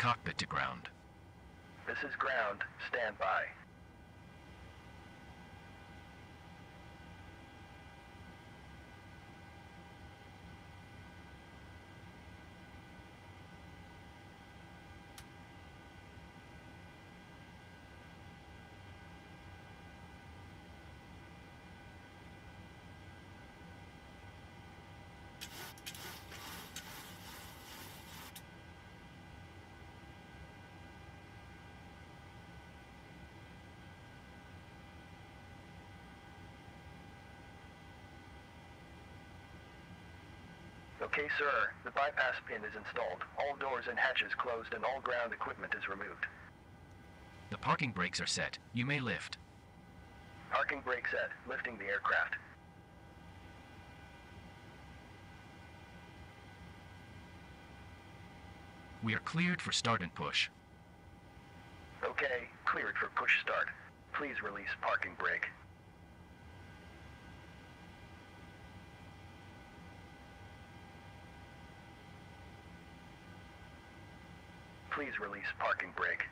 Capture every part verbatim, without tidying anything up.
cockpit to ground. This is ground. Stand by. Okay, sir. The bypass pin is installed. All doors and hatches closed and all ground equipment is removed. The parking brakes are set. You may lift. Parking brake set. Lifting the aircraft. We are cleared for start and push. Okay, cleared for push start. Please release parking brake. Please release parking brake.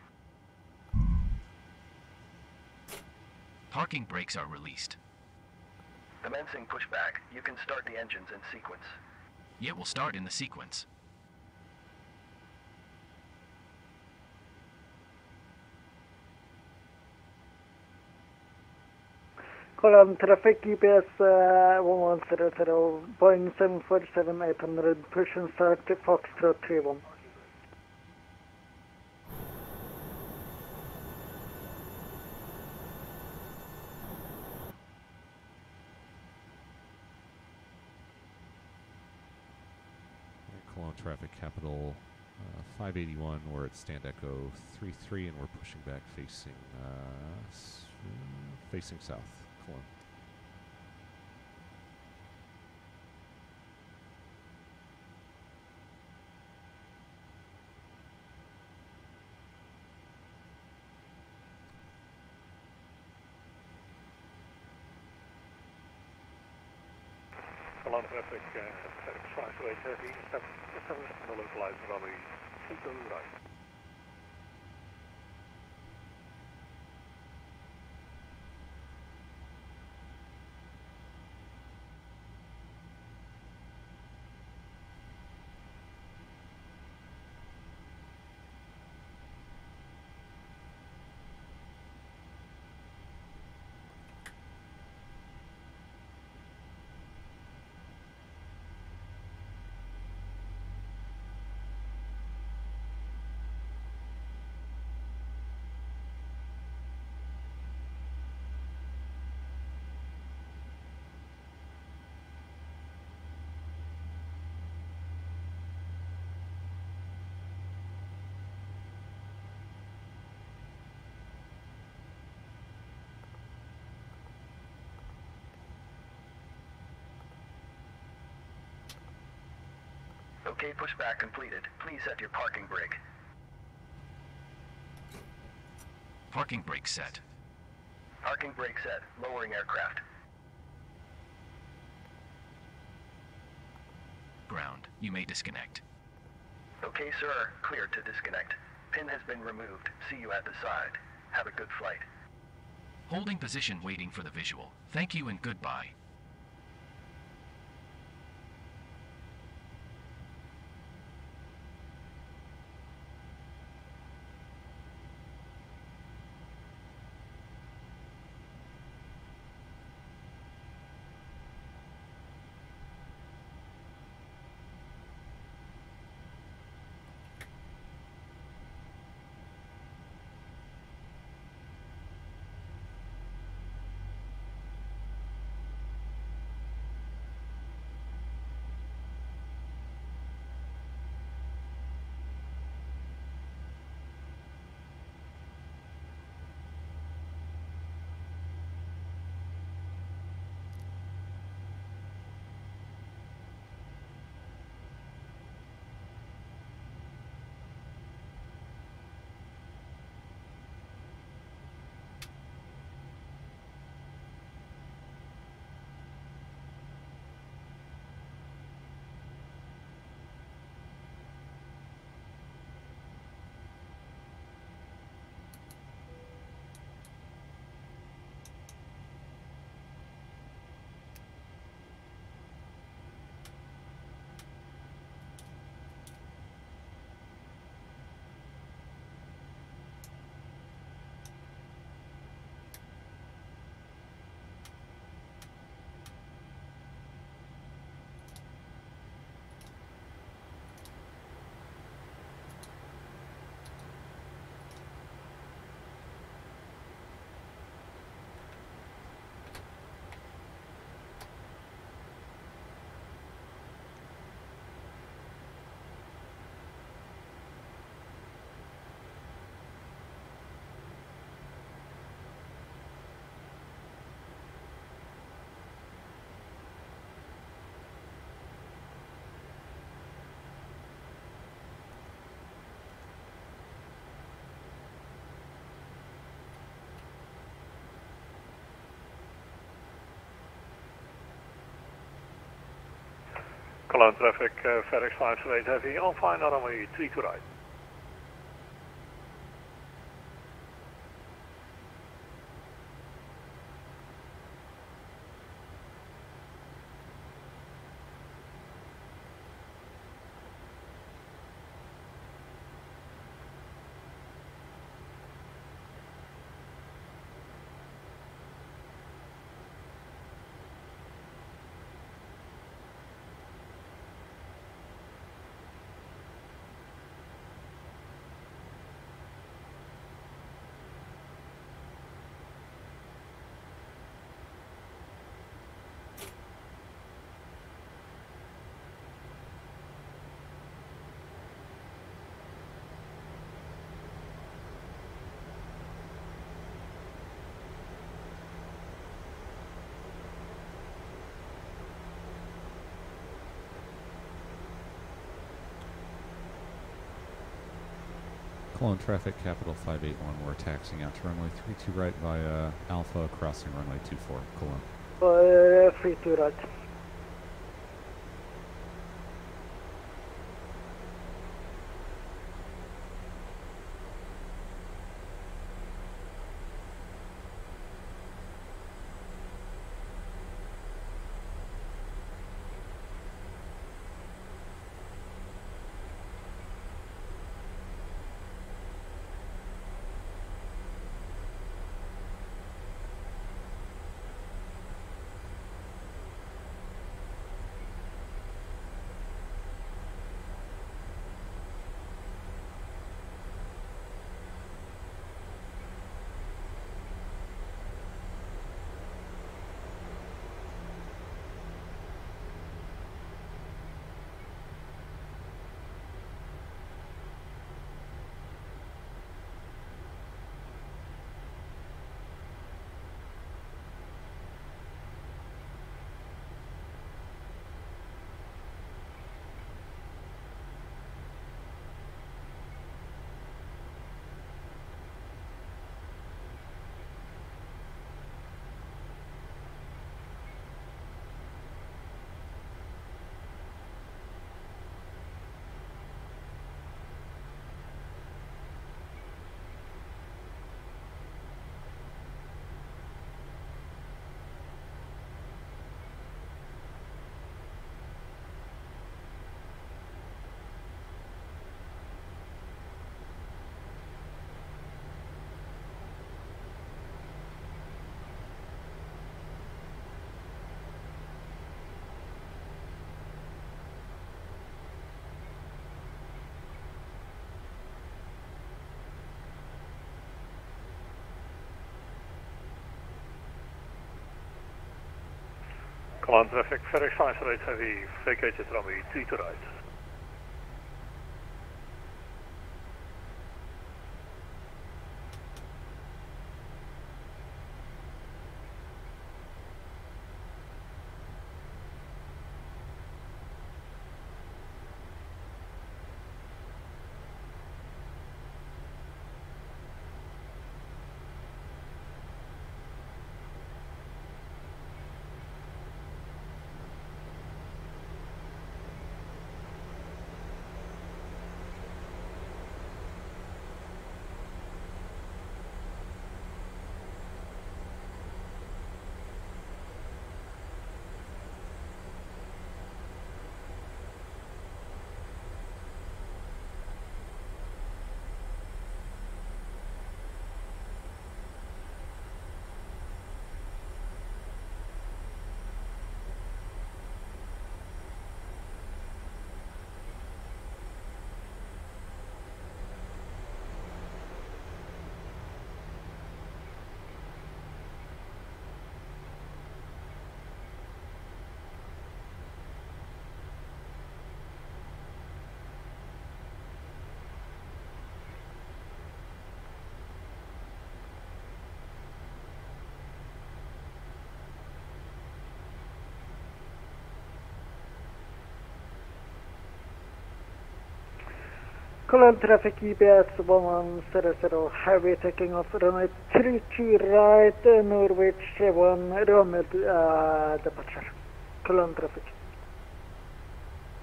Parking brakes are released. Commencing pushback. You can start the engines in sequence. It will start in the sequence. Column traffic G P S uh, one one zero zero, Boeing seven forty-seven eight hundred, push and start Foxtrot three one. Cologne traffic capital uh, five eighty-one, we're at stand echo three three and we're pushing back facing uh, s facing south, Cologne. Cologne traffic, uh, Expressway thirty, seven, seven, the localized runway, two right. Okay, pushback completed. Please set your parking brake. Parking brake set. Parking brake set. Lowering aircraft. Ground. You may disconnect. Okay, sir. Cleared to disconnect. Pin has been removed. See you at the side. Have a good flight. Holding position waiting for the visual. Thank you and goodbye. Cologne traffic, uh, FedEx five seven eight Heavy, on fine runway three to right. Cologne traffic, Capital five eight one, we're taxiing out to runway three two right via Alpha, crossing runway two four, Cologne. Uh, three two right. Cologne traffic, FedEx five seven eight Heavy, vacated runway three to right. Cologne traffic U B S one one zero zero, highway taking off runway three two right, uh, Norwich one, Rommel uh, departure. Cologne traffic.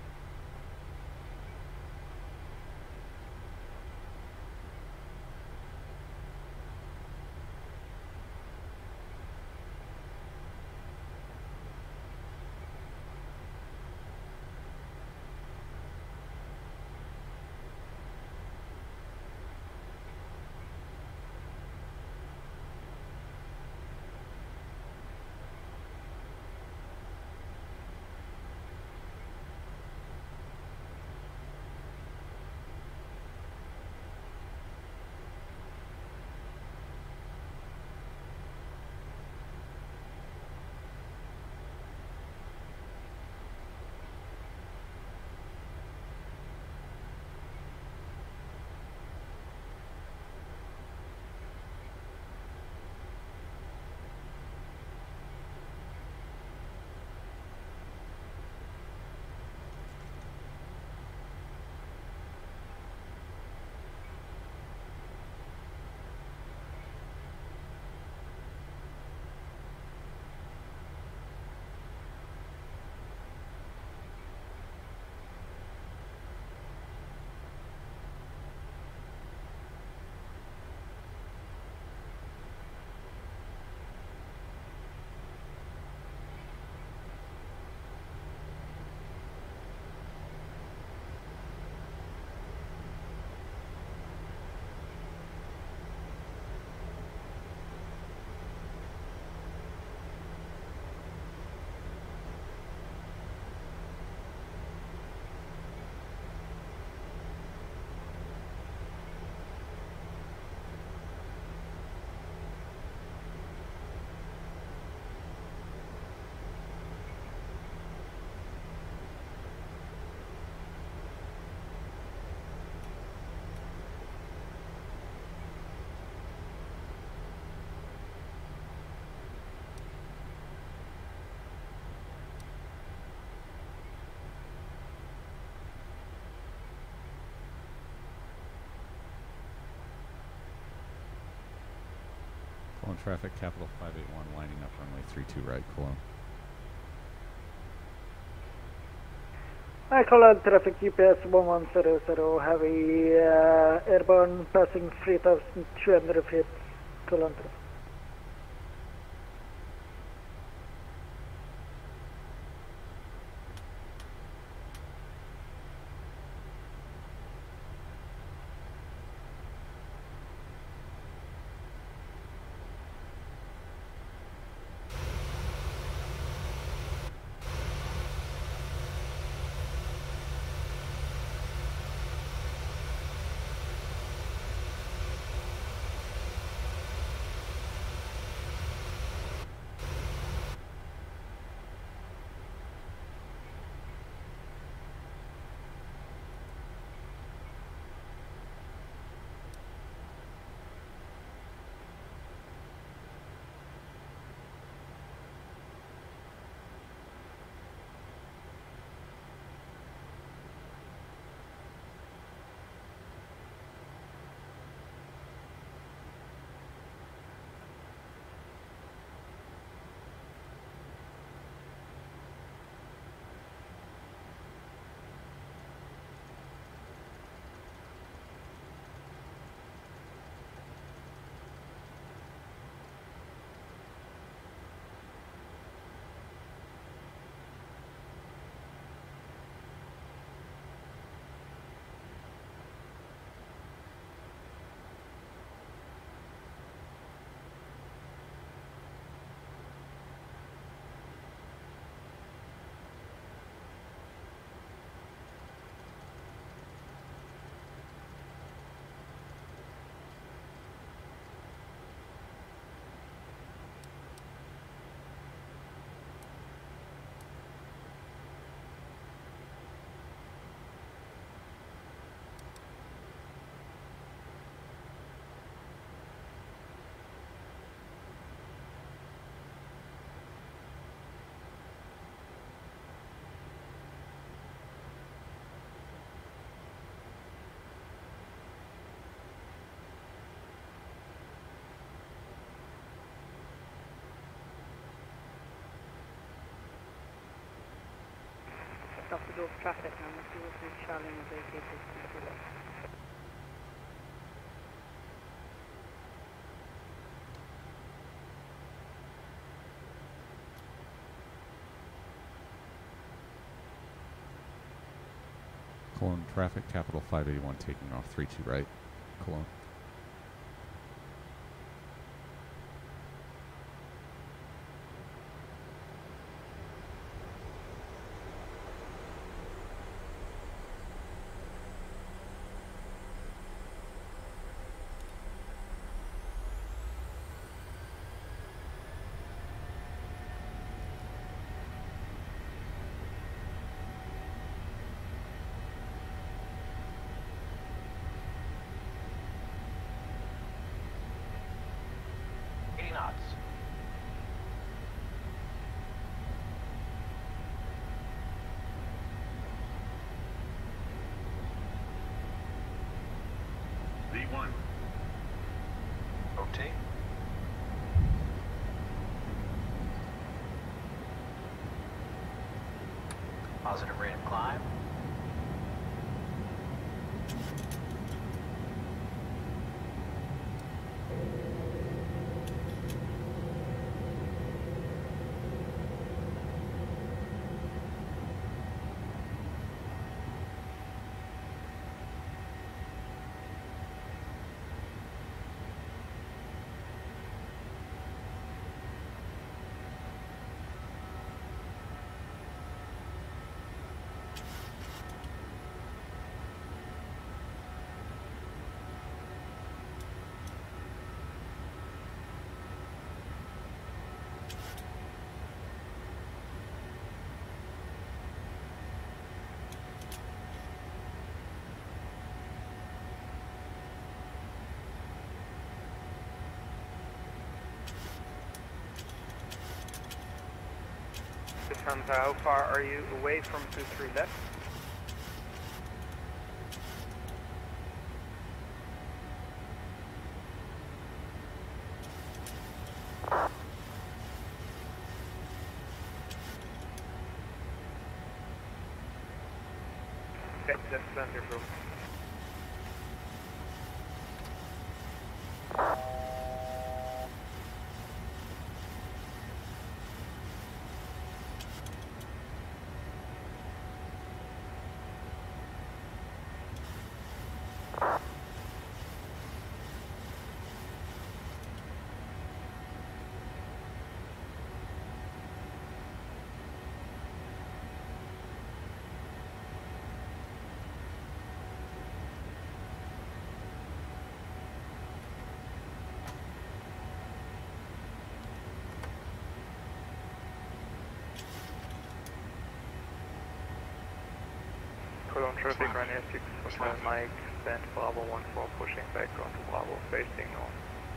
Cologne traffic, Capital five eight one, lining up runway three two right, Cologne. Hi, Cologne traffic, G P S one one zero zero, heavy uh, airborne passing three thousand two hundred feet, Cologne traffic. Stop the door for traffic now. Let's see what's the challenge vacated to the left. Cologne traffic, Capital five eighty-one taking off three two right, Cologne. V one. Rotate. Positive rate of climb. Lufthansa, how far are you away from two three left? Yep, that's plenty of room. Cologne traffic, Ryanair six Hotel Mike, stand Bravo one four, pushing back onto Bravo, facing north.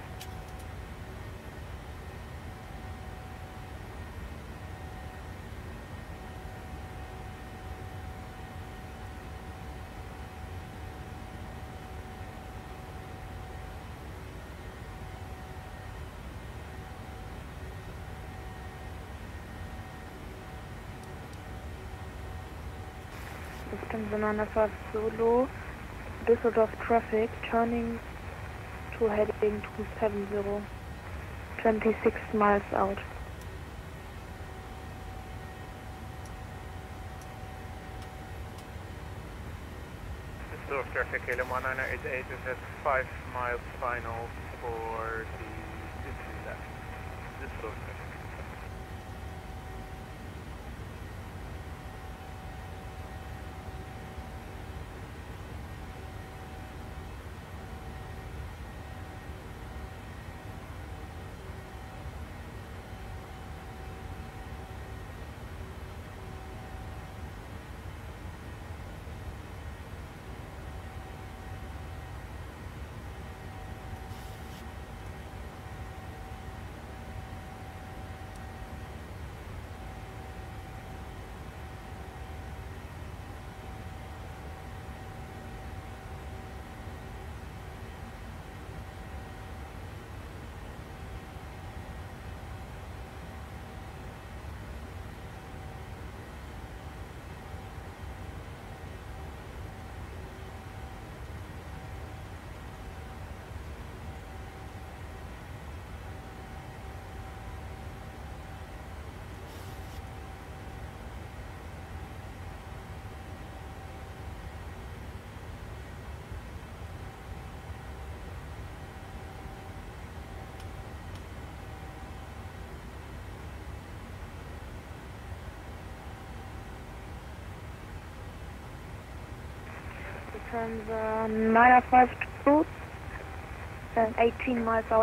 Lufthansa nine five Zulu, Düsseldorf traffic, turning to heading two seven zero, twenty-six miles out. Düsseldorf traffic, K L M one nine eight eight is at five miles final for the City left. Düsseldorf traffic. Lufthansa nine five two, and eighteen miles out.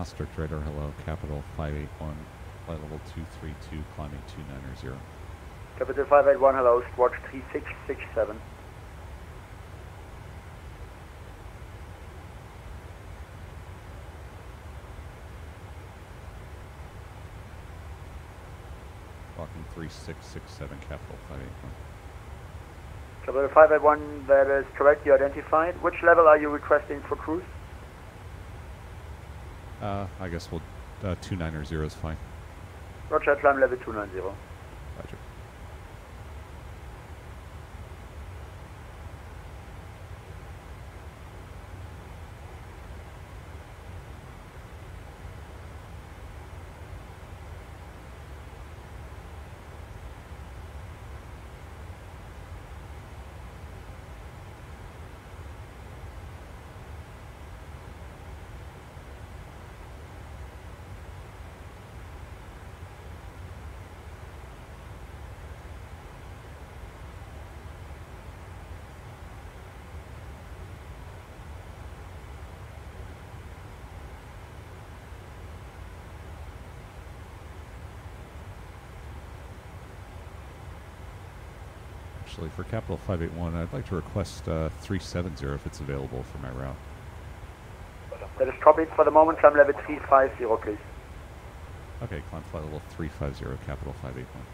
Ostrich Radar, hello. Capital five eight one, flight level two three two, climbing two nine zero. Capital five eight one, hello, Squawk three six six seven. Walking three six six seven, Capital five eight one. Capital five eight one, that is correct, you identified. Which level are you requesting for cruise? Uh, I guess we'll, uh, two nine zero is fine. Roger, climb level two nine zero. Roger. Actually, for Capital five eight one, I'd like to request uh, three seven zero if it's available for my route. That is copied for the moment, climb level three five zero, please. Okay, climb flight level three five zero, Capital five eight one.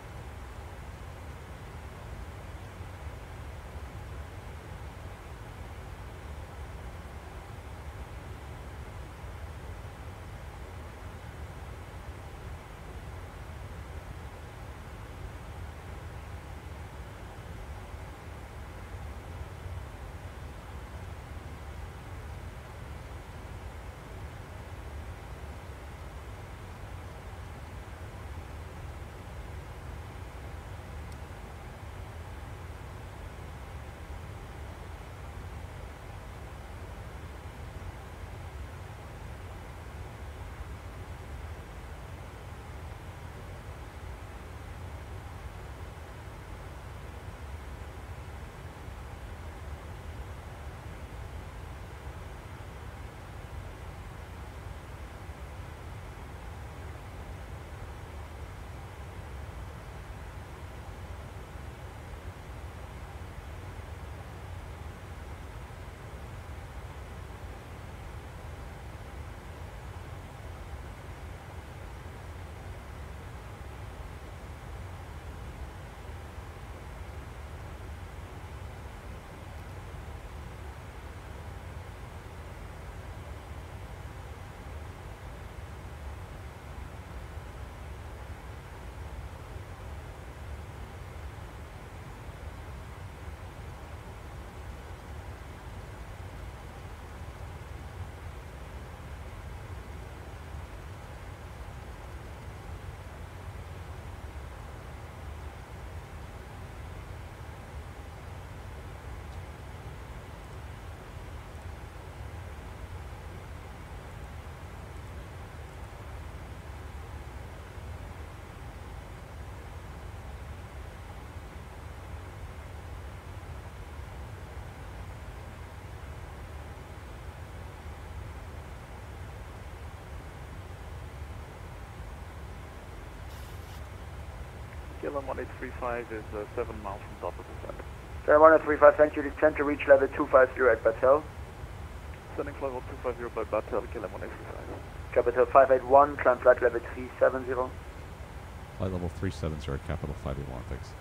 K L M one eight three five is uh, seven miles from top of the site. seven one eight three five, thank you, descend to reach level two five zero at Battelle. Sending level two five zero by Battelle, K L M one eight three five. Capital five eight one, climb flight level three seven zero. Flight level three seven zero, Capital five eight one, thanks.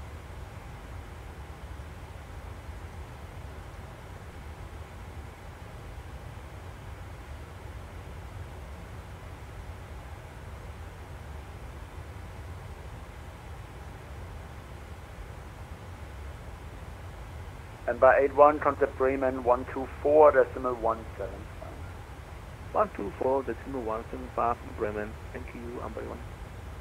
And by eight one, contact Bremen one two four decimal one seven five. one two four decimal one seven five, Bremen. Thank you, I'm by one.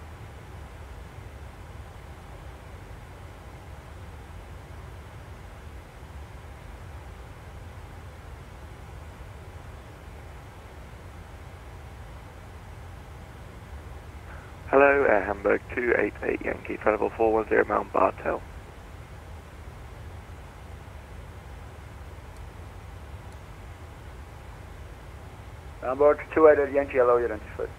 Hello, Air Hamburg two eight eight Yankee, flight level four one zero Mount Bartel. Hamburg two eight eight Yankee, hello, identified.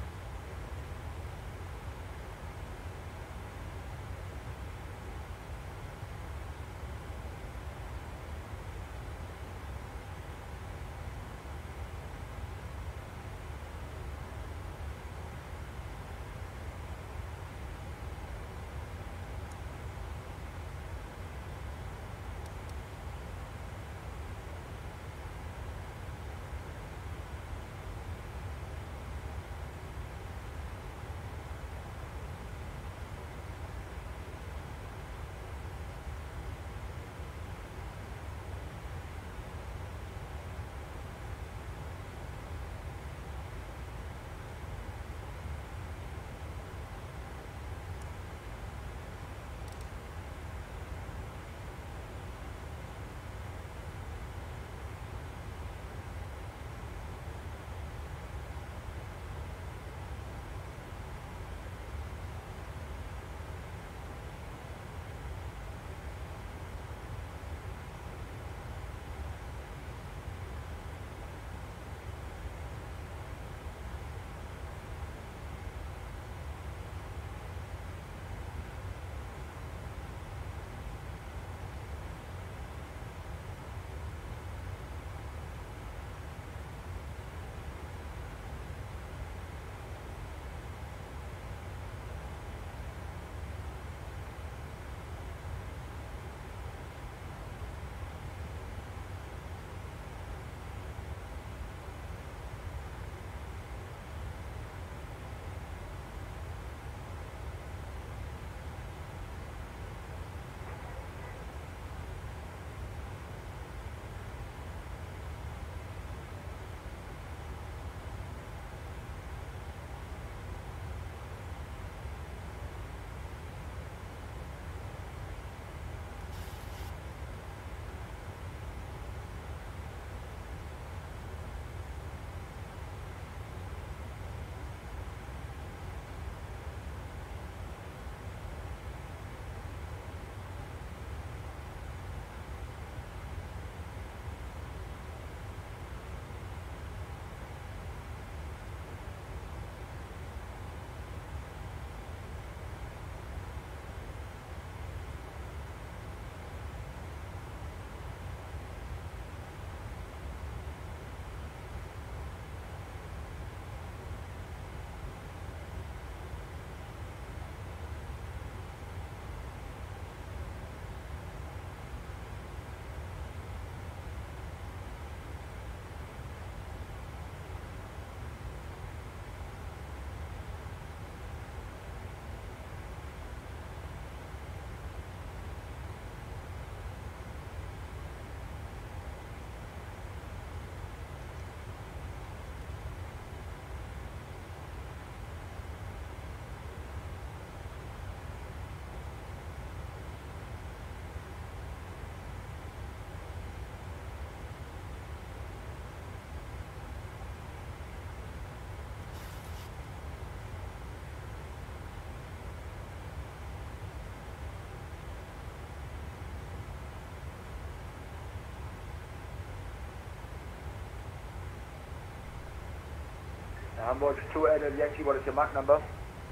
Hamburg two eight eight Yankee, what is your Mach number?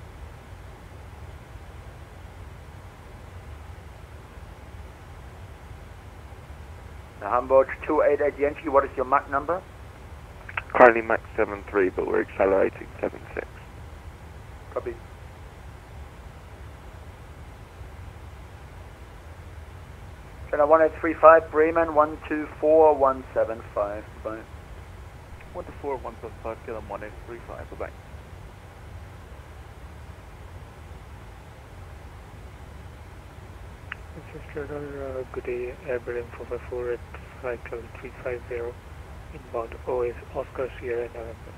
Hamburg two eight eight Yankee, what is your Mach number? Currently Mach seven three, but we're accelerating seven six. Copy. Channel one eight three five, Bremen one two four one seven five, bye. one two four one seven five, kill them one eight three five, bye bye. This is Colonel, uh, good day, Airborne four five four at flight level three five zero, inbound O S Oscar Sierra November.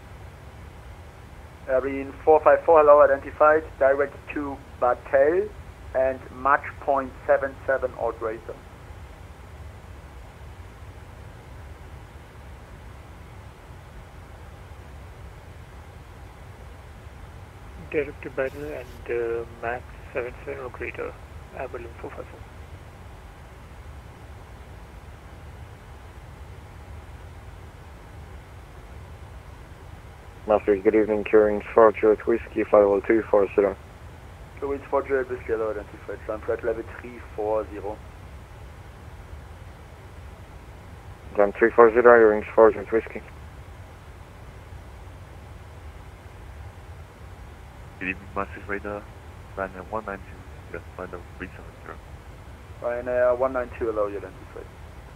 Airborne four five four, hello, identified, direct to Batel and Mach point seven seven or greater. Direct to Battle and uh, Mach seven seven or greater, Airborne four five four. Master, good evening, Curing four Juliet Whiskey, five oh two four zero. Louis four Juliet Whiskey, hello, identified. Climb flight level three four zero. Climb three four zero, your range four Juliet Whiskey. Good evening, Master Radar, Ryanair one nine two, just find a three seven zero. Ryanair one nine two, hello, identified.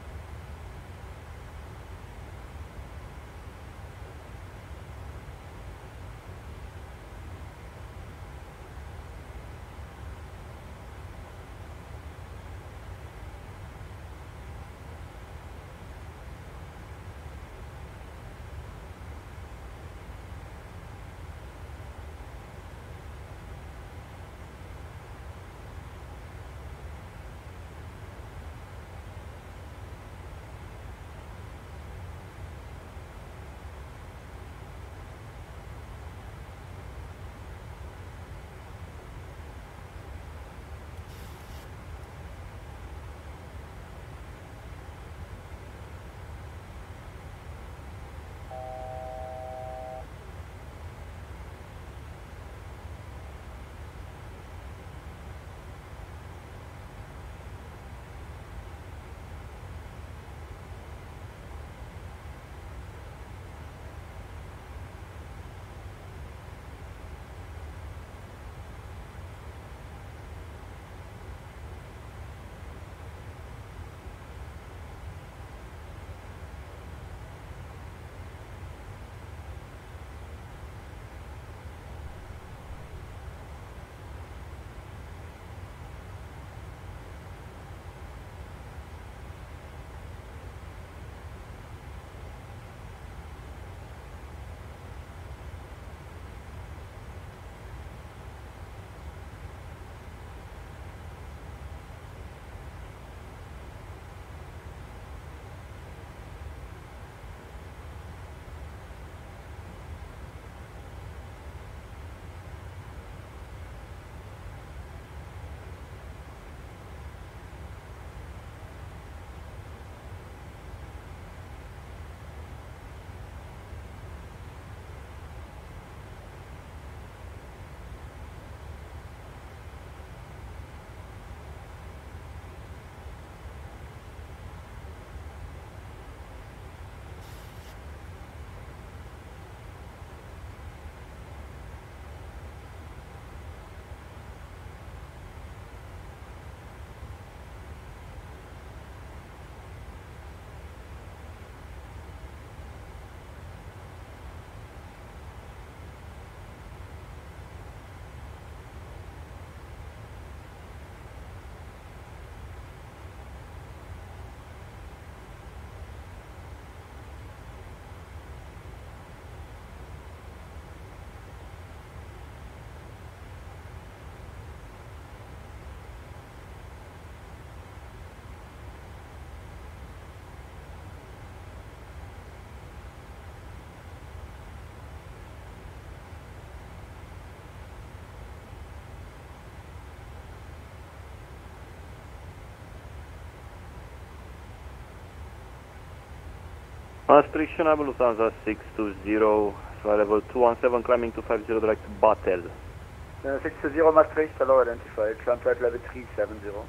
Maastricht, Schnabel, Lufthansa six two zero, flight level two one seven, climbing to five zero, direct Batel. Uh, six two zero Maastricht, hello, identified. Climb flight level three seven zero.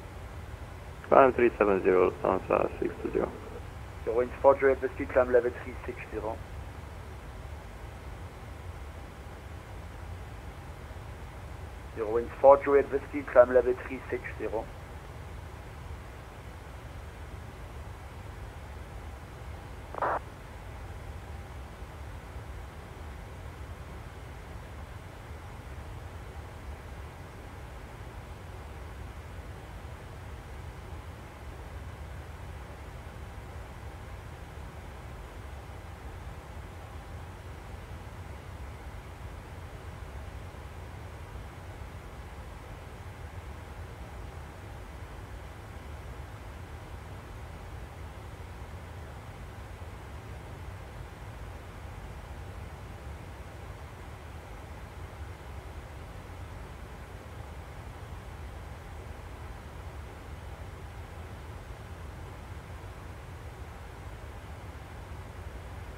Climb three seven zero, Lufthansa six two zero. Your winds four Juliet Whiskey, climb level three six zero. Your winds four Juliet Whiskey, climb level three six zero.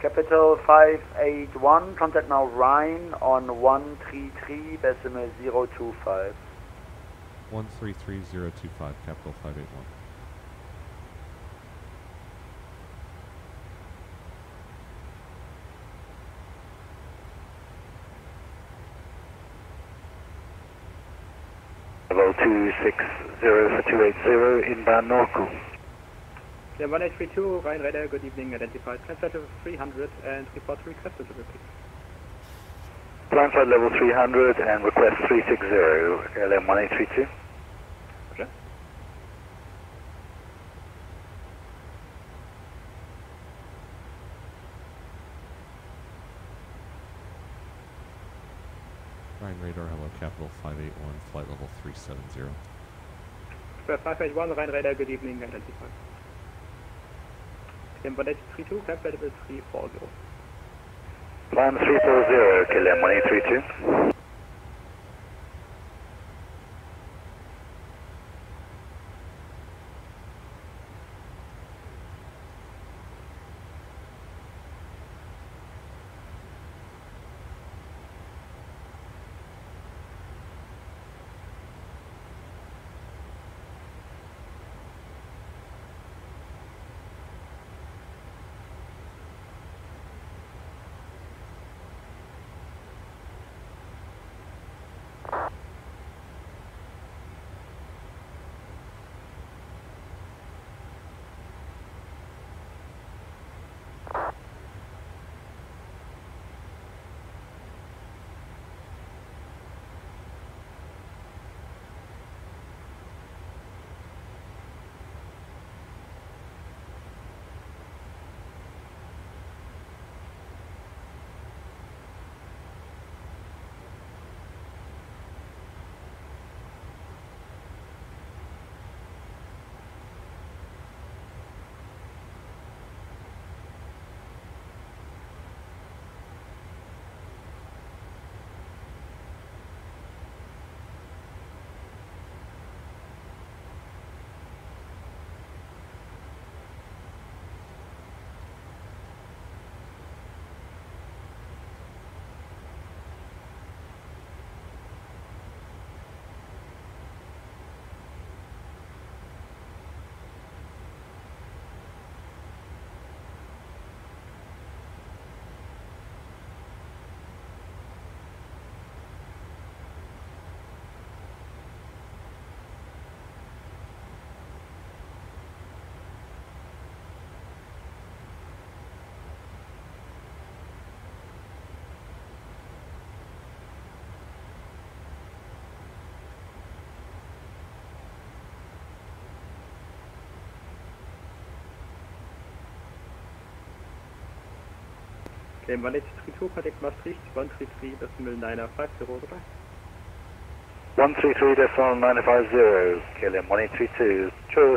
Capital five eight one, contact now Rhine on one three three decimal zero two five. one three three zero two five, Capital five eight one. Level two six zero for two eight zero, inbound Norco. Yeah, one eight three two, Rhine Radar, good evening, identified. Translate level three hundred and report requested to repeat. Blindside level three hundred and request three six zero, L M one eight three two. Roger. Rhine Radar, hello, Capital five eight one, flight level three seven zero. five eight one, Rhine Radar, good evening, identified. Claim one eight three two, climb flight level three four zero. Climb three four zero, K L M one eight three two. Claim one eight three two, contact Maastricht, one three three decimal nine five zero, goodbye. one three three decimal nine five zero, K L M one eight three two. Cheers.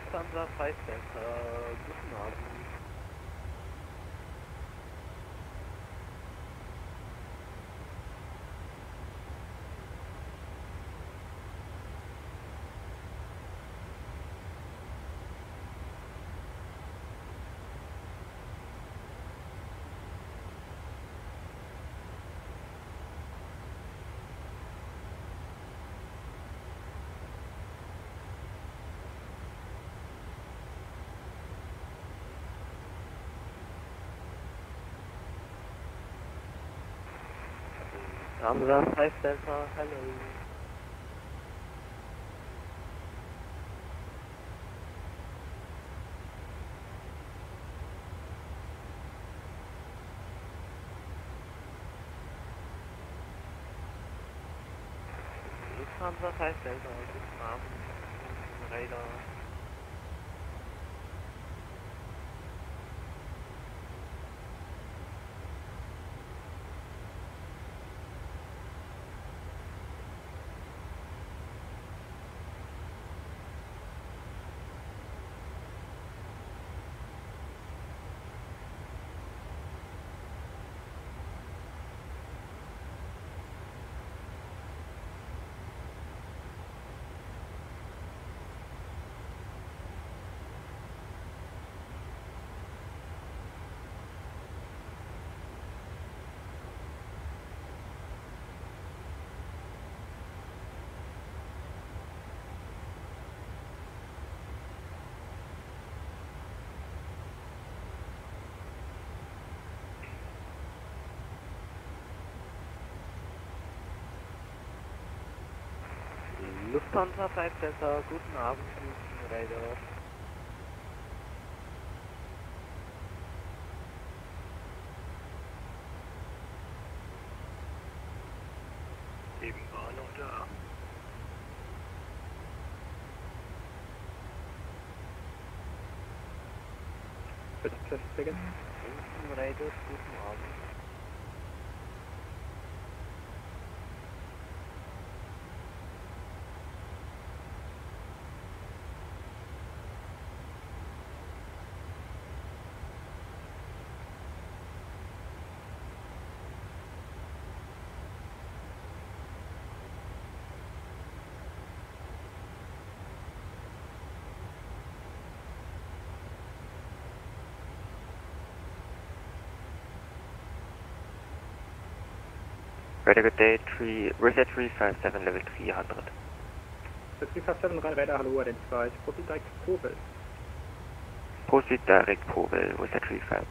Lufthansa five Delta, guten Abend. Hamza five Delta, hello. Lufthansa five Delta, guten Abend, Radar. Lufthansa five Delta, guten Abend, Radar. Eben war noch da. Bitte, Test, bitte. Radar, guten Abend. Very good day, three, reset three five seven, level three hundred. three five seven, Rhein Radar, hello, identified. Proceed direct Pobel. Proceed direct Pobel, reset three five.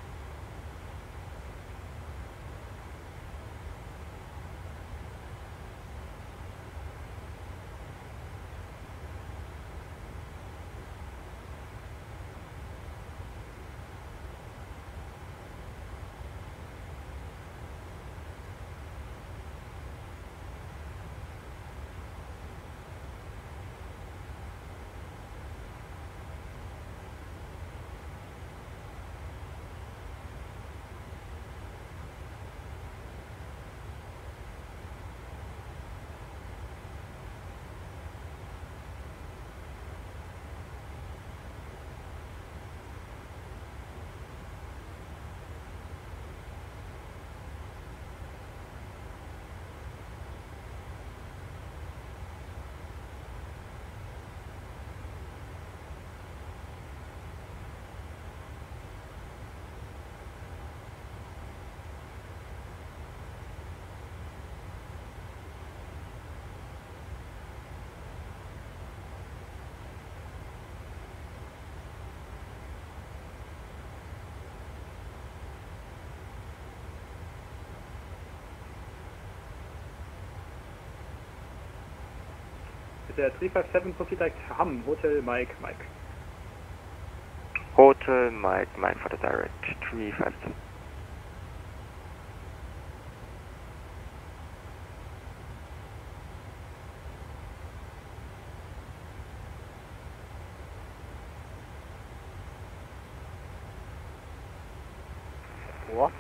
Bitte, three five seven, proceed direct Hamm, Hotel Mike, Mike. Hotel Mike, Mike for the direct three five seven. What?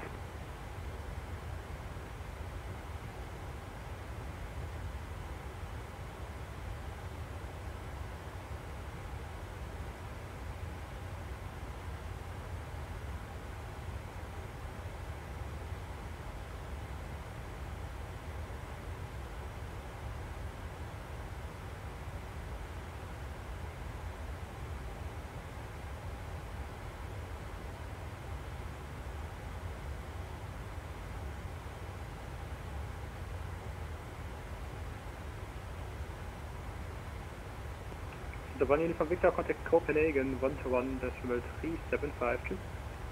The one unit from Victor, contact Copenhagen, one to one, decimal three seven five two.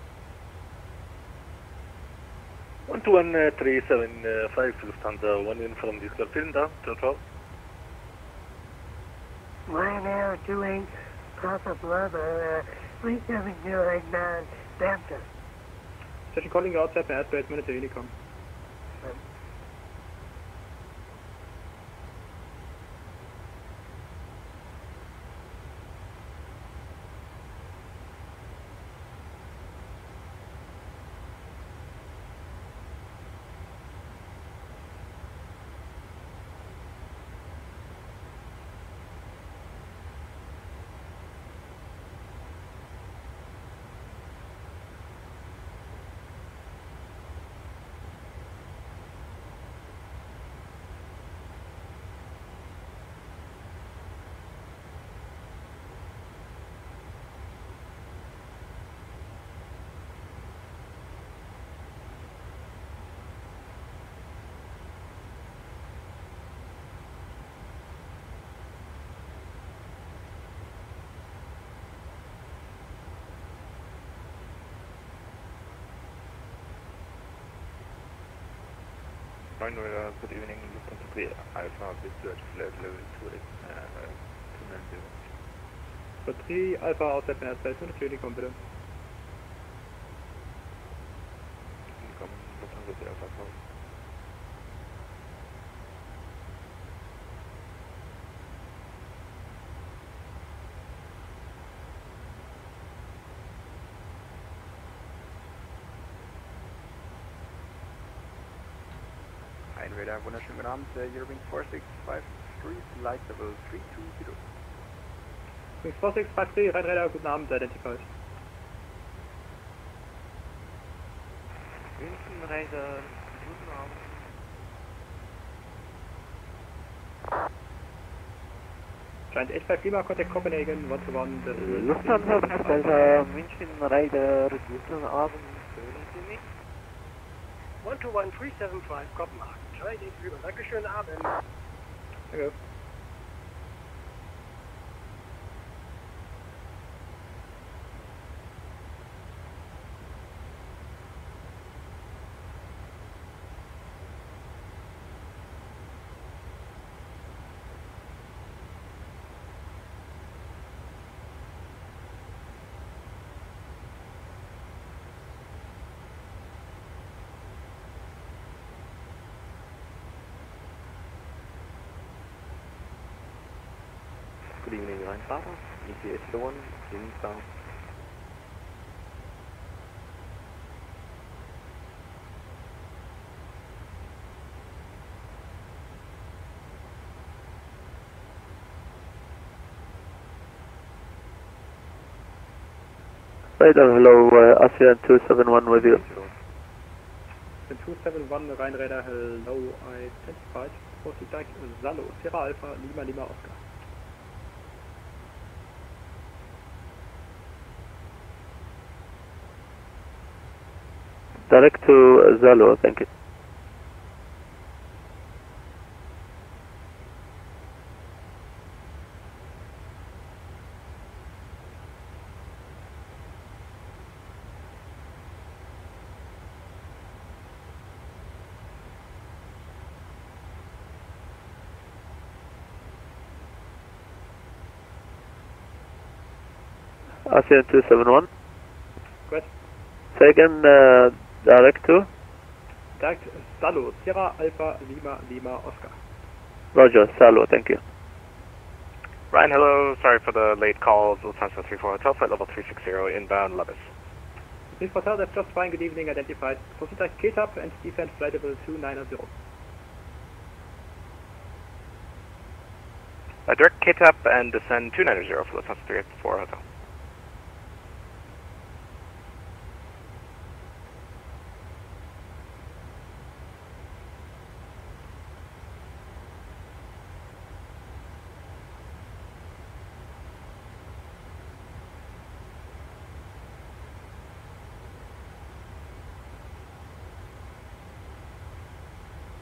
one two one, uh, three seven five, Lufthansa, one unit from Düsseldorf, vielen Dank, ciao, ciao. Ryanair two eight, Papa Bravo, uh, three seven zero eight nine, Delta. Station calling you outside my airspace, Monitor Unicom. Um, Ryanair, good evening, Lufthansa three Alpha, Victor, flight level two eight, uh, two nine zero. So three Alpha outside my airspace, Monitor Unicom, bitte. Unicom, Lufthansa three Alpha, call. Radar, wunderschönen guten Abend, uh, Eurowings four six five three, flight level three two zero. Wings four six five three, Rheinradar, guten Abend, identified. München Radar, guten Abend. Giant eight five Lima, contact Copenhagen, one to one, decimal Lufthansa Delta, München Radar, guten Abend, hören Sie mich? one two one, three seven five, Kopenhagen. Trading Flüger, Dankeschön, Abend. Danke. Good evening, Line Papa, E T H one, inbound. Radar, hello, uh, ASEAN two seven one with you. two seven one, Rheinradar, hello, identified. Contact Zalo, Sierra Alpha, Lima Lima Oscar. Direct to Zalo, thank you. ASEAN two seven one. Good. Say again, uh, direct to? Direct Salo, Sierra Alpha, Lima Lima Oscar. Roger, Salo, thank you. Ryan, hello. Sorry for the late call. Lufthansa three four Hotel, flight level three six zero, inbound Levis. Please Hotel, that's just fine. Good evening, identified. Proceed K T A P and defend flight level two nine zero. Uh, direct K T A P and descend two nine zero for Lufthansa three four Hotel.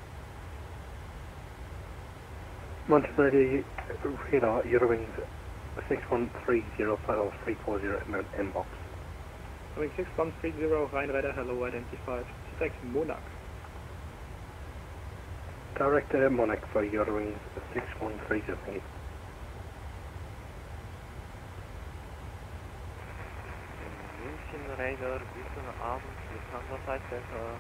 Montevideo radar, Eurowings six one three zero, flight level three four zero, inbox. Boeing six one three zero, Ryan Radar, hello, identified. Contact Monarch. Direct uh, Monarch for your wings six one three zero. München Radar, guten Abend, Lufthansa Center.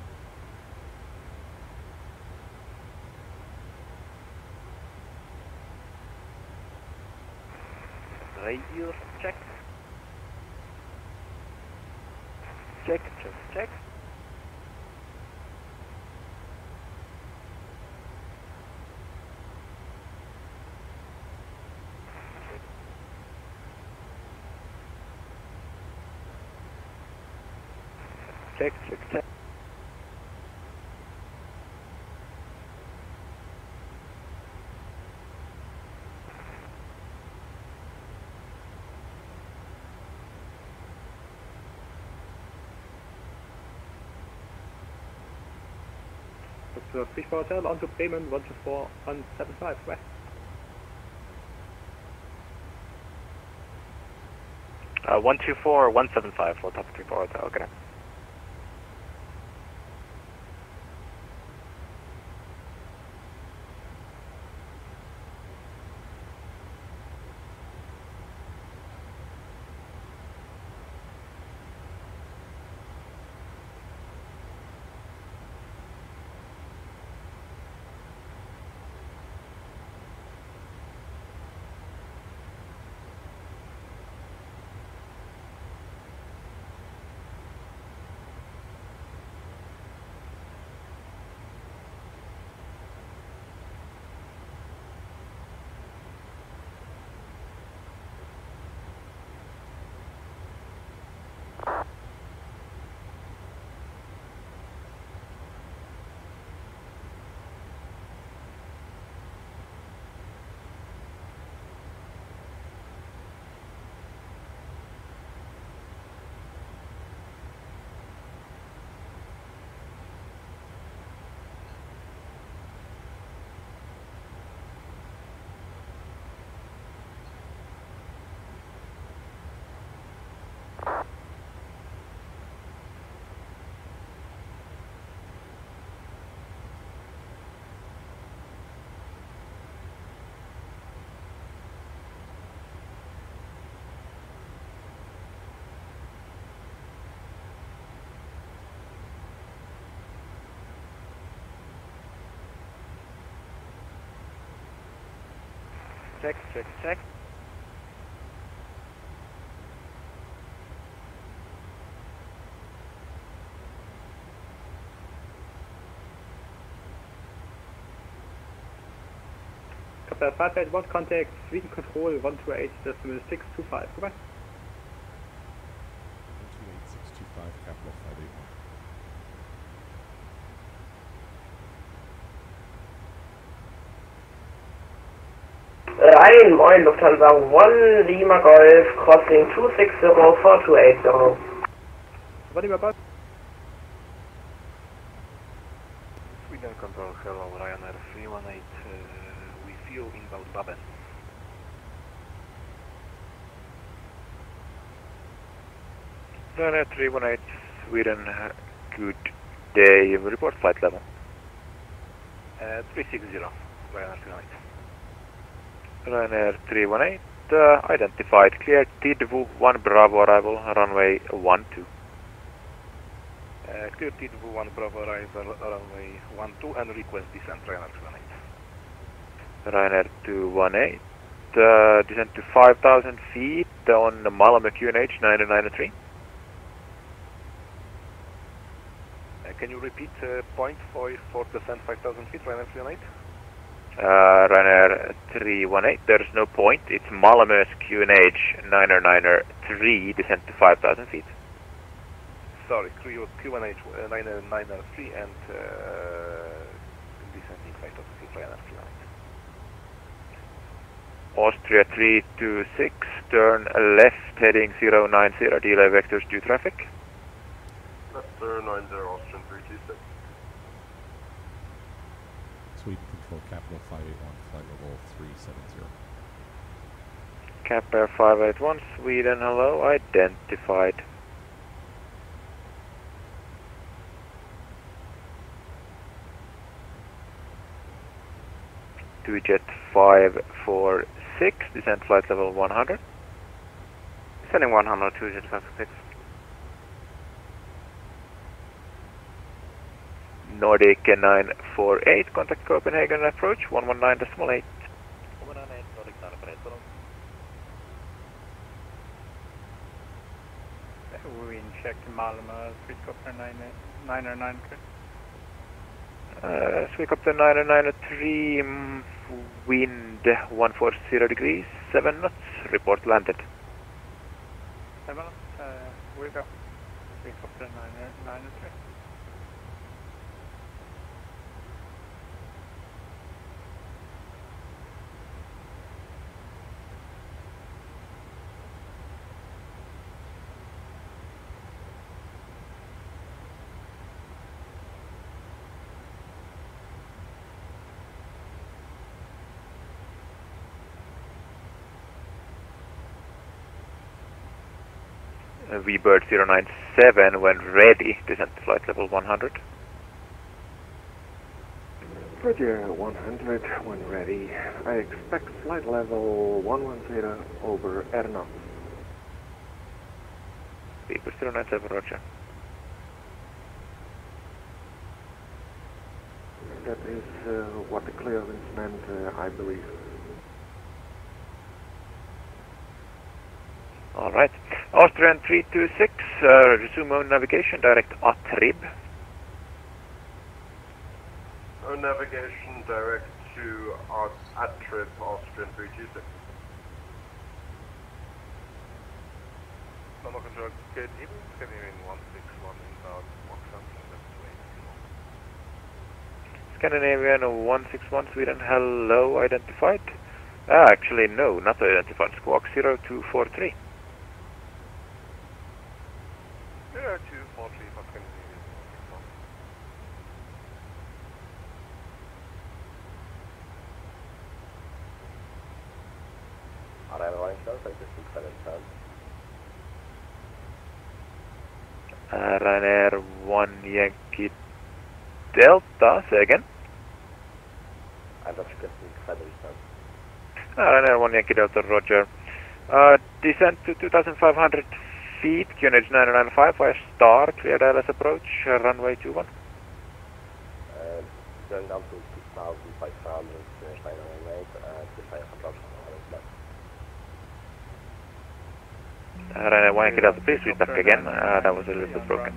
Radio check. Check, check, check. Check, check, check. That's three four Hotel, on to Bremen, one two four one seven five, west. Uh, one two four one seven five for top three four Hotel, okay. Check, check, check. Captain five eight one, contact Sweden Control one two eight decimal six two five, goodbye. one two eight six two five, capital five eight one. Rhein, moin, Lufthansa one Lima Golf, crossing two six zero four two eight zero. What about? Sweden Control, hello, Ryanair three one eight, uh, we feel inbound Babel. Ryanair three one eight, Sweden, good day, report flight level. Uh, three six zero, Ryanair three one eight. Ryanair three one eight, uh, identified, clear, T D V one Bravo arrival, runway one two. Uh, clear T D V one Bravo arrival, runway one two and request descent, Ryanair two one eight. Ryanair two one eight, uh, descent to five thousand feet on the Malmö Q N H nine nine three. Uh, can you repeat uh, point for, for descent five thousand feet, Ryanair three one eight? Uh, Ryanair three one eight, there's no point, it's Malmö's Q N H nine nine three, descent to five thousand feet. Sorry, Q one H uh, nine nine three and uh, descending five thousand feet, Ryanair three one eight. Austria three two six, turn left heading zero nine zero, delay vectors due traffic. Left zero nine zero, Austrian three two six. Sweden Control, capital five eight one, flight level three seven zero. Cap Air five eight one, Sweden, hello, identified. Two jet five four six, descent flight level one hundred. Descending one hundred, two jet five four six. Nordic nine four eight, contact Copenhagen approach one one nine decimal eight. one one nine, Nordic nine four eight, hold on. Wind check Malmö, Swedcopter nine nine nine three. Uh, Swedcopter nine nine three, mm, wind one forty degrees, seven knots, report landed. seven knots, uh, we go. Swedcopter nine nine three. Uh, V-Bird zero nine seven, when ready, descent to flight level one hundred. Roger, one hundred, when ready. I expect flight level one one zero over air knots. V-Bird zero nine seven, roger. That is uh, what the clearance meant, uh, I believe. Alright. Austrian three two six, uh, resume own navigation, direct Atrib. Own navigation, direct to our Atrib, Austrian three two six. Normal control, good evening, Scandinavian one six one inbound, Moxon, Scandinavian one six one, Sweden, hello, identified. Ah, actually no, not identified, squawk zero two four three. zero two four three for Scandinavian one six one. Arrival line close, I just six seven seven. Uh, Ryanair one Yankee Delta, say again. I'm just requesting seven seven. Uh, Ryanair one Yankee Delta, roger. Uh, descent to two thousand five hundred feet, Q N H nine nine five, via Star, clear I L S approach, uh, runway two one. Uh, going down to two thousand five hundred, Q N H nine nine eight, and the fire approach on Uh, Ryanair one Yankee Delta, please read back again, uh, that was a little bit broken.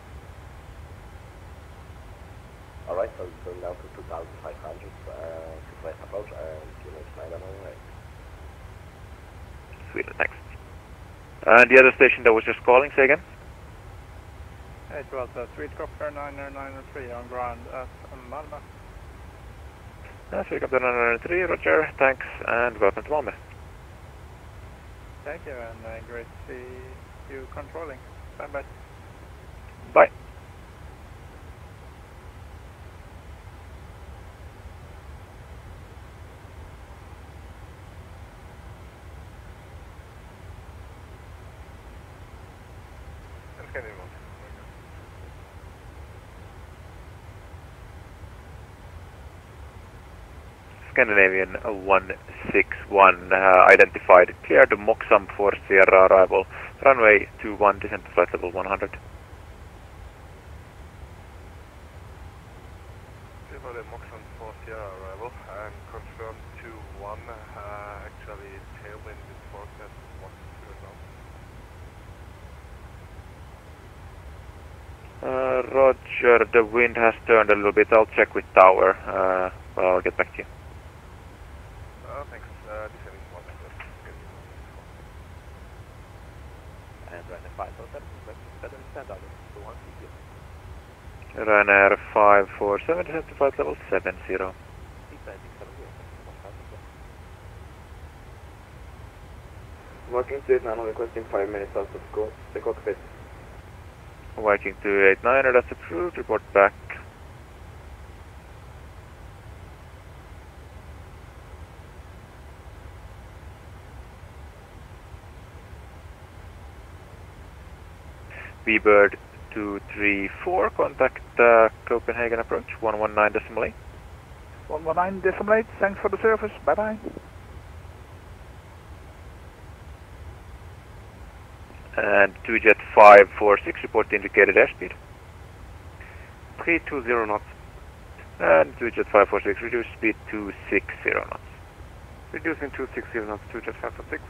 Alright, so going down to two thousand five hundred, uh, to fire approach, and Q N H nine nine eight. Sweden, thanks. And the other station that was just calling, say again? It was a Swedcopter nine nine three on ground at Malmö. Uh, Swedcopter nine nine three, roger, thanks, and welcome to Malmö. Thank you, and uh, great to see you controlling. Bye bye. Bye. And Scandinavian one. Scandinavian one six one, uh, identified, cleared Moxam for Sierra arrival, runway two one, descent to flight level one hundred. Clear the Moxon for Sierra arrival, and confirm two one, uh, actually tailwind is forecast one two now. Uh, roger, the wind has turned a little bit, I'll check with tower, uh, well, I'll get back to you. Uh, thanks, uh, descending one hundred. And Ryanair five oh seven, better stand out to one two zero. Ryanair five four seven, descent to flight level seven zero. Viking two eight nine, requesting five minutes out of go the cockpit. Viking two eight nine, that's approved, report back. V-Bird two three four, contact uh, Copenhagen approach, one one nine decimal eight. one one nine decimal eight, thanks for the service, bye bye. And two jet five four six, report indicated airspeed. three two zero knots. And two jet five four six, reduce speed two six zero knots. Reducing two six zero knots, two jet five four six.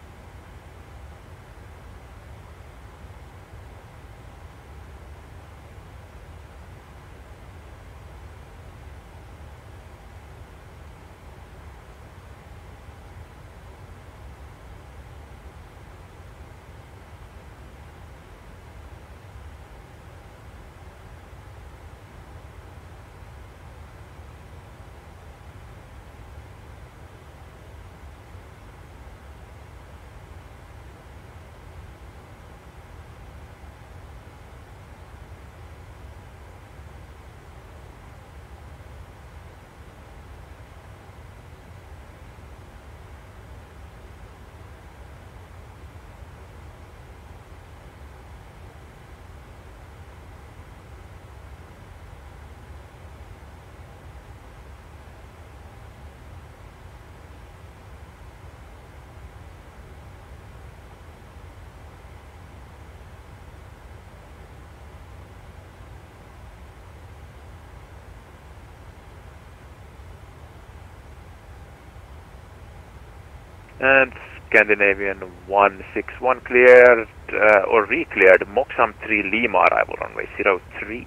And Scandinavian one six one cleared uh, or re-cleared Moxham three Lima arrival runway zero three.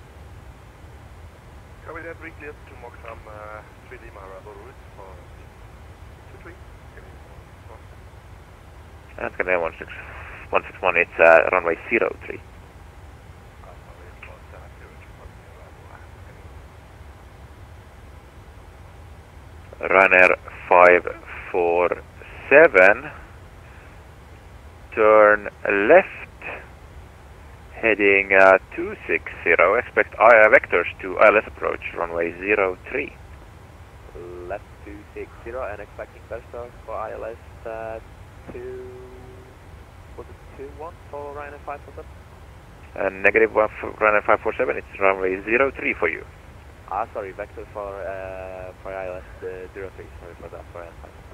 Copy that, re-cleared to Moxham uh, three Lima arrival route for two three. And Scandinavian one six one, it's uh, runway zero three. Ryanair five four seven, turn left, heading uh, two six zero, expect uh, vectors to I L S approach, runway zero three. Left two six zero and expecting vectors for I L S uh, two, was it two one for Ryanair five four seven? Uh, negative one for Ryanair five four seven, it's runway zero three for you. Ah, sorry, vector for, uh, for I L S uh, zero three, sorry for that, for Ryanair five four seven.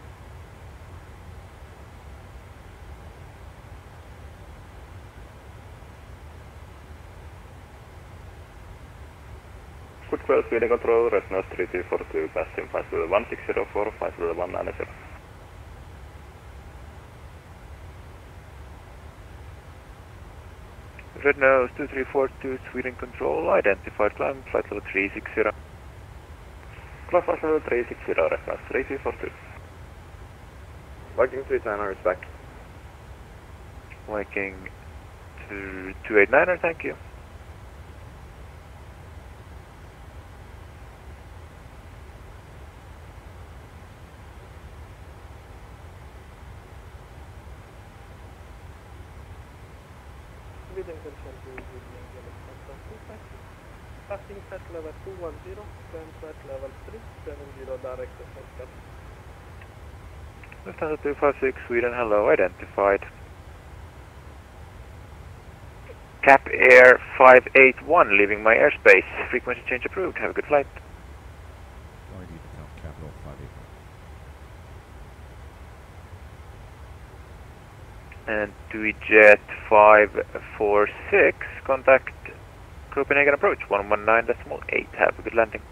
Good twelve, speed control, Resness three two four two, passing five level one six zero four, five level one nine zero. Red nose two three four two, Sweden control, identified climb, flight level three six zero. Climb flight level three six zero, Resness three two four two. Viking three niner is back. Viking two eight niner, thank you. Passing set level two one zero, turn set level three seven zero, direct to Stockholm. Lufthansa two five six, Sweden, hello, identified. Cap Air five eight one, leaving my airspace, frequency change approved, have a good flight. I D become capital five eight one. And TuiJet five four six, contact Copenhagen approach, one one nine decimal eight, have a good landing.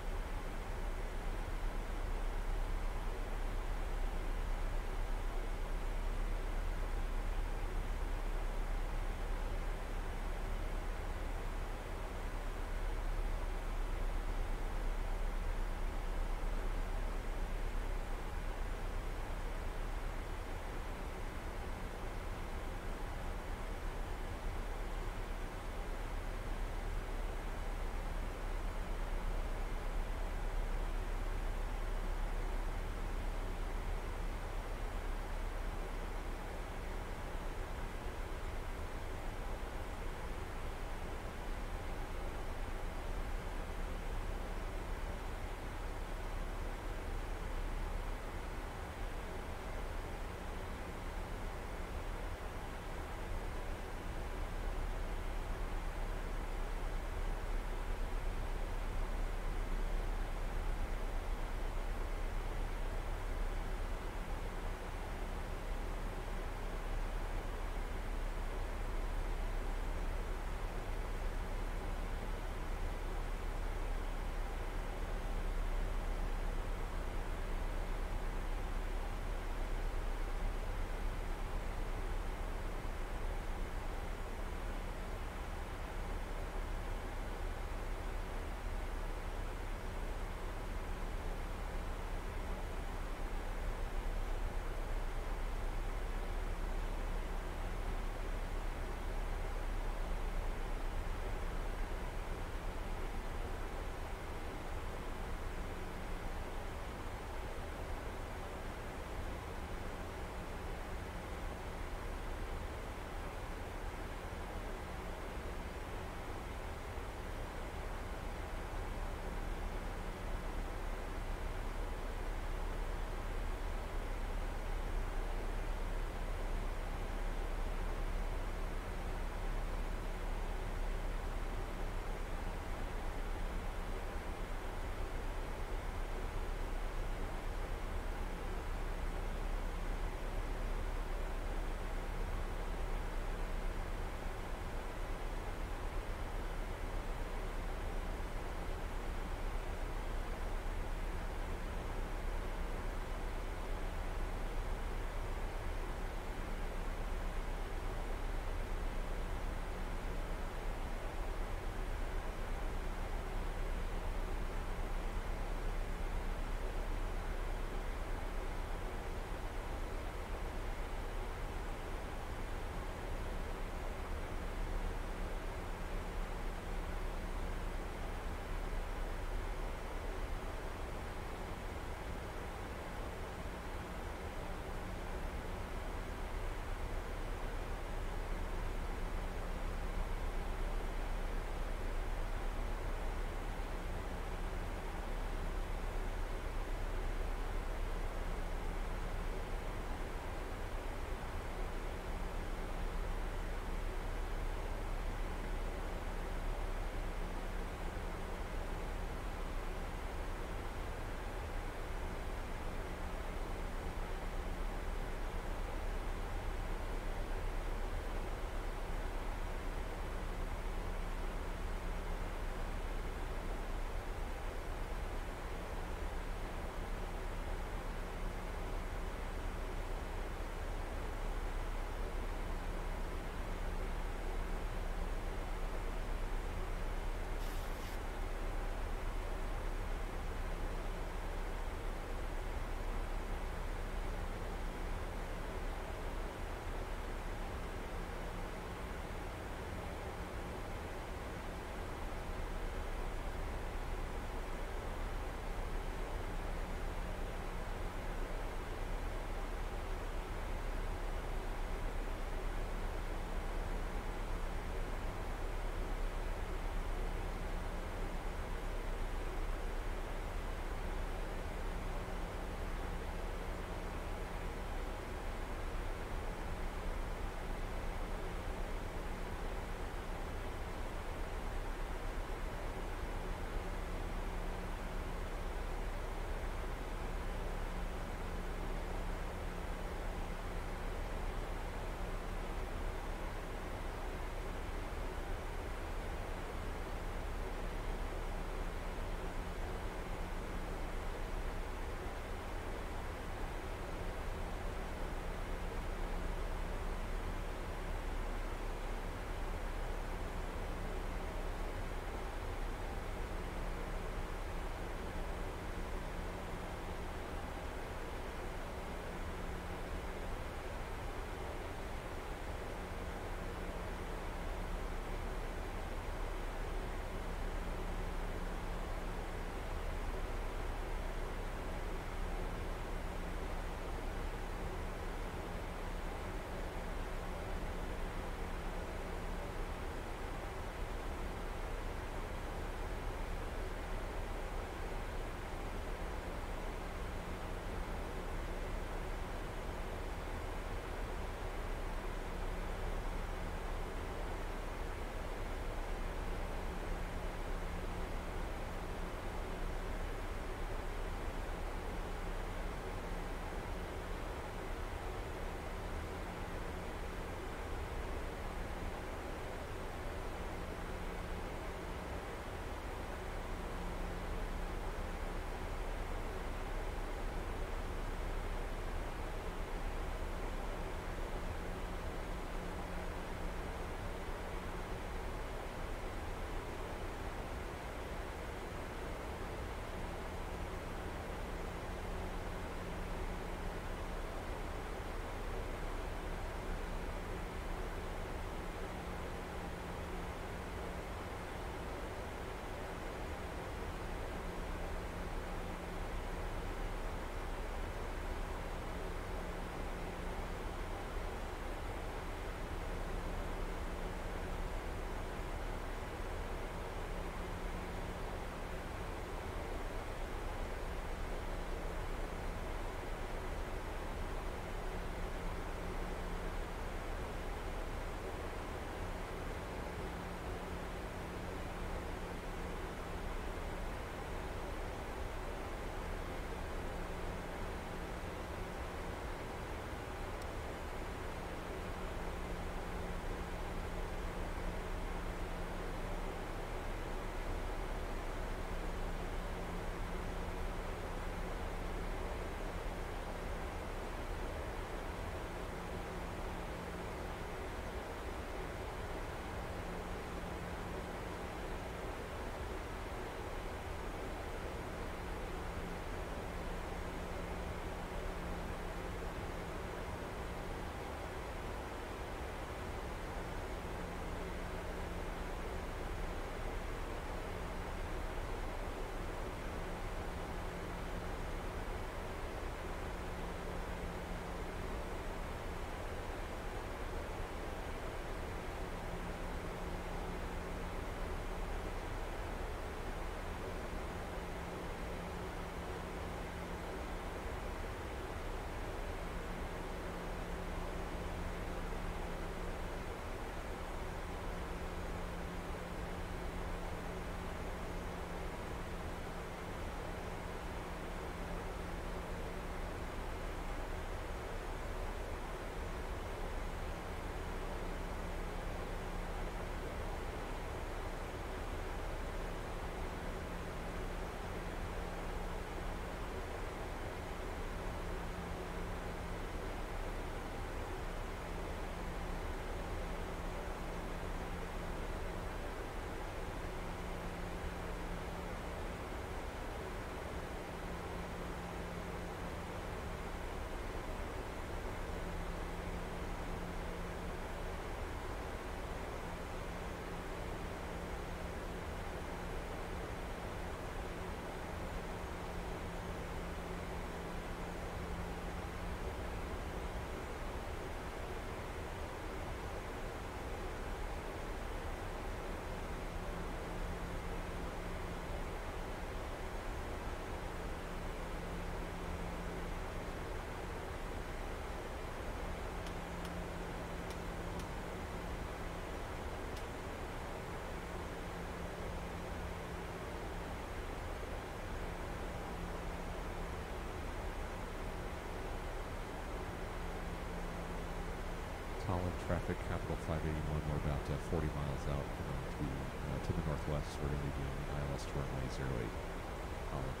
Holland traffic, Capital five eighty-one. We're about uh, forty miles out, going to, uh, to the northwest. We're going to be doing the I L S to runway zero eight. Holland.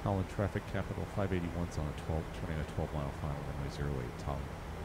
Colin Traffic Capital five eighty-one's on a twelve, turning a twelve mile final, runway zero eight, Tali.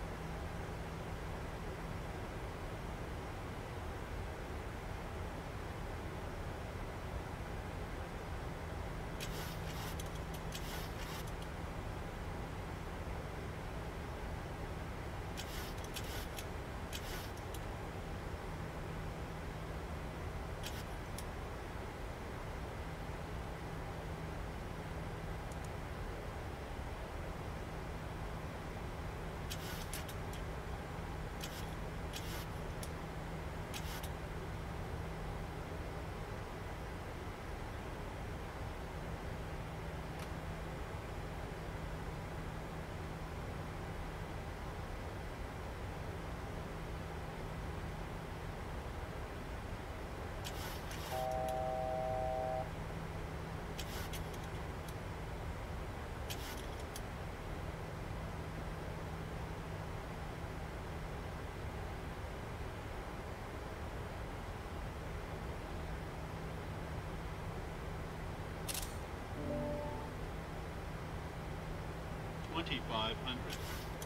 twenty-five hundred.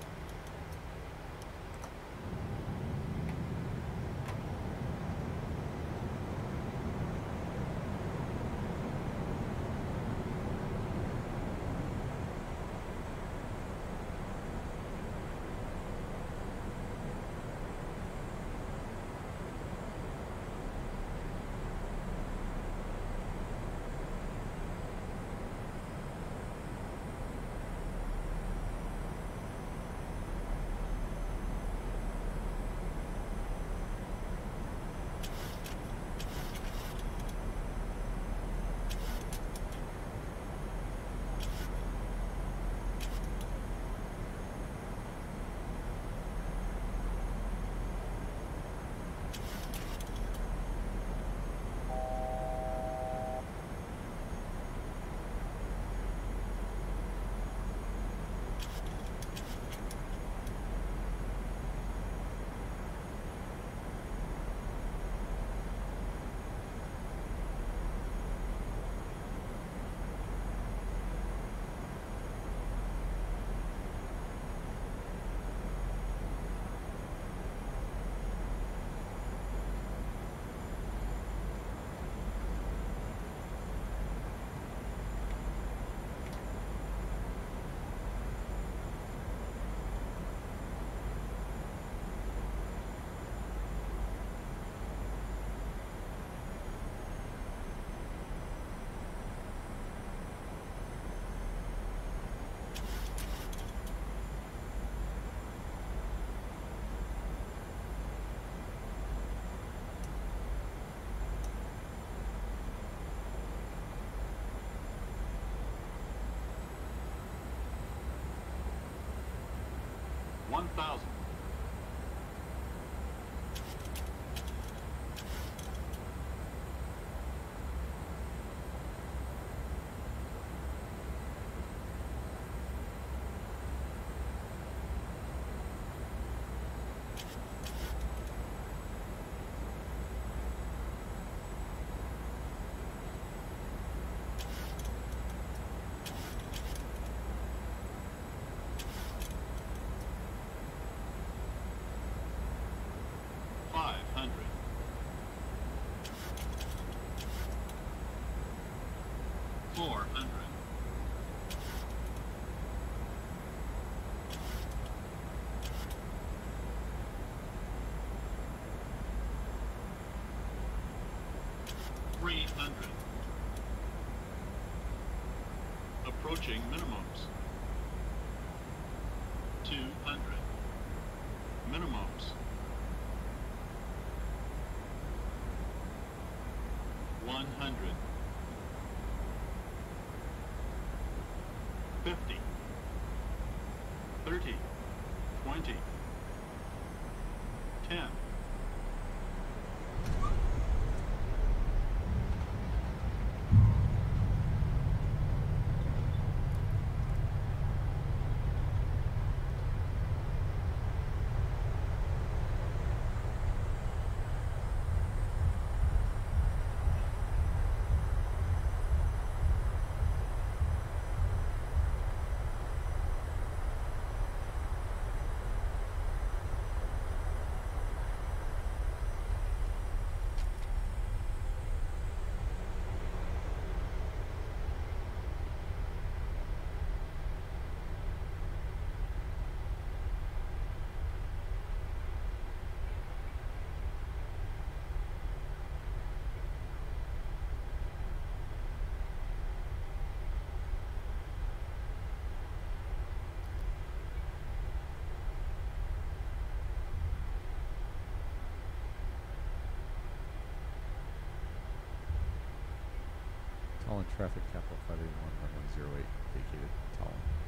one thousand. four hundred. three hundred. Approaching minimums. two hundred. Minimums. one hundred. fifty. thirty. twenty. ten. Calling traffic, capital five eighty-one, runway zero eight, vacated, Talon.